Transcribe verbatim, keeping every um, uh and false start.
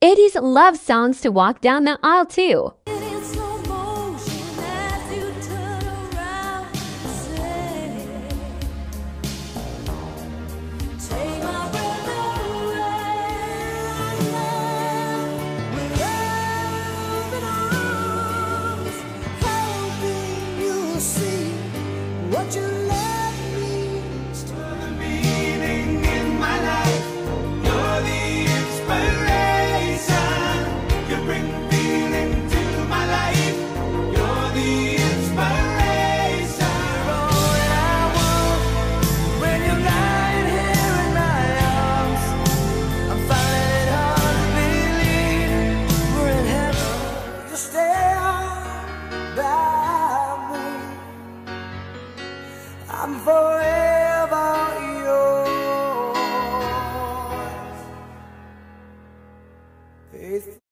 eighties love songs to walk down the aisle to. What you love means to the meaning in my life. You're the inspiration. You bring feeling to my life. You're the inspiration. All I want when you're lying here in my arms. I'm finding it hard to believe we're in heaven. You stay by me. I'm forever yours. Faith.